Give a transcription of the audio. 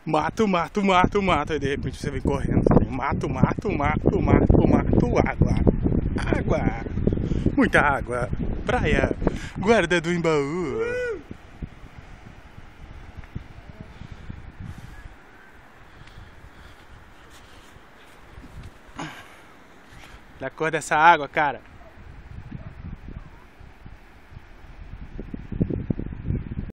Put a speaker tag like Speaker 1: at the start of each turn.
Speaker 1: Mato, mato, mato, mato. Aí de repente você vem correndo. Mato, mato, mato, mato, mato, água. Água. Muita água. Praia. Guarda do Embaú. Da cor dessa água, cara.